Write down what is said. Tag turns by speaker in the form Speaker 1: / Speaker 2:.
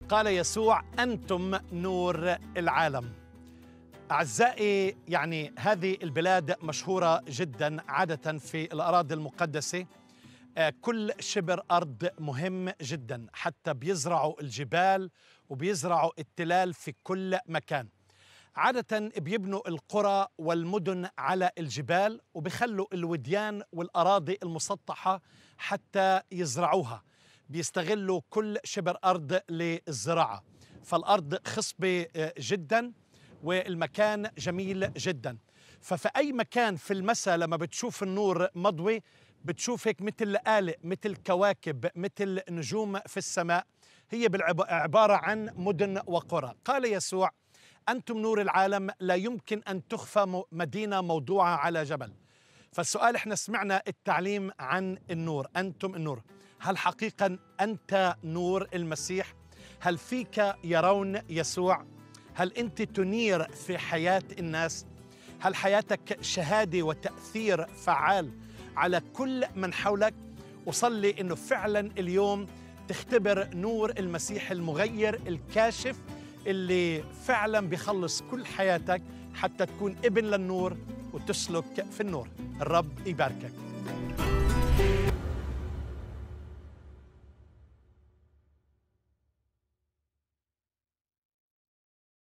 Speaker 1: قال يسوع: أنتم نور العالم. أعزائي، يعني هذه البلاد مشهورة جدا عادة في الأراضي المقدسة. كل شبر أرض مهم جدا، حتى بيزرعوا الجبال وبيزرعوا التلال في كل مكان. عادة بيبنوا القرى والمدن على الجبال وبيخلوا الوديان والأراضي المسطحة حتى يزرعوها. بيستغلوا كل شبر أرض للزراعة، فالأرض خصبة جدا والمكان جميل جدا. ففي أي مكان في المساء لما بتشوف النور مضوي بتشوف هيك مثل لآلئ، مثل كواكب، مثل نجوم في السماء. هي عبارة عن مدن وقرى. قال يسوع: أنتم نور العالم، لا يمكن أن تخفى مدينة موضوعة على جبل. فالسؤال، احنا سمعنا التعليم عن النور، أنتم النور. هل حقيقة أنت نور المسيح؟ هل فيك يرون يسوع؟ هل أنت تنير في حياة الناس؟ هل حياتك شهادة وتأثير فعال على كل من حولك؟ وصلي إنه فعلا اليوم تختبر نور المسيح المغير الكاشف اللي فعلا بيخلص كل حياتك حتى تكون ابن للنور وتسلك في النور. الرب يباركك.